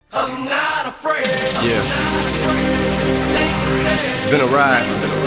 I'm not afraid. Yeah. It's been a ride.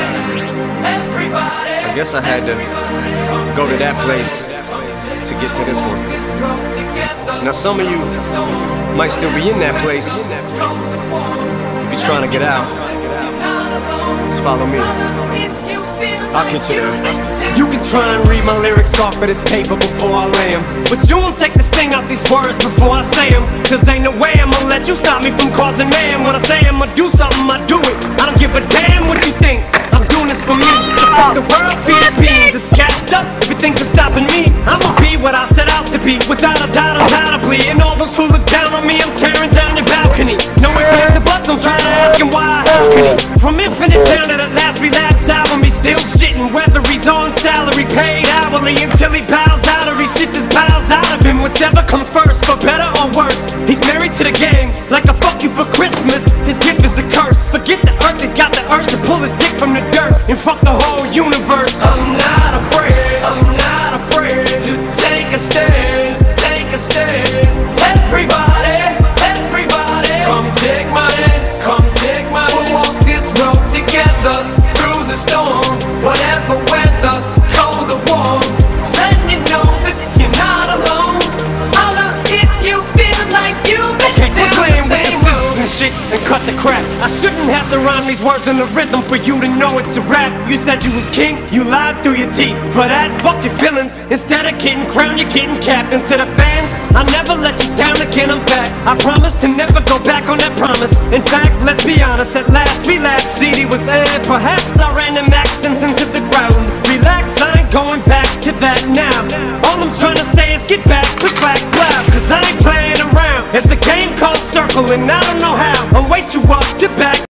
I guess I had to go to that place to get to this one. Now some of you might still be in that place. If you're trying to get out, just follow me. I'll get you there. You can try and read my lyrics off of this paper before I lay them, but you won't take the sting out these words before I say them. Cause ain't no way I'ma let you stop me from causing mayhem. When I say I'ma do something, I do it. I don't give a damn what you think. I'm doing this for me. So fuck the world, feed the beans. It's gassed up. If you think you're stopping me, I'ma be what I set out to be. Without a doubt, undoubtedly. And all those who look down on me, I'm tearing down your balcony. No ifs, ands, or buts, don't try to ask him why. How can he? From Infinite down to that last relapse album, he's still shitting. Whether he's on salary, paid hourly, until he bows out or he shit his bowels out of him. Whichever comes first, for better or worse. He's married to the game, like a fuck you for Christmas. His gift is a curse. Forget the earth, he's got the urge to pull his dick from the dirt and fuck the whole universe. I'm not afraid to take a stand, take a stand. Everybody, come take my hand, come take my hand. We'll walk this road together through the storm, whatever weather, cold or warm. Let you know that you're not alone. Holla if you feel like you've been down the same road and shit and cut the crap. I shouldn't have to rhyme these words in the rhythm for you to know it's a rap. You said you was king, you lied through your teeth. For that, fuck your feelings. Instead of getting crowned, you're getting capped. And to the fans, I never let you down again, I'm back. I promise to never go back on that promise. In fact, let's be honest, at last we laughed. CD was aired, perhaps I ran them accents into the ground. Relax, I ain't going back to that now. All I'm trying to say is get back, click, clack, clap. Cause I ain't playing around. It's a game called Circle and I don't know how. I'm way too up to back.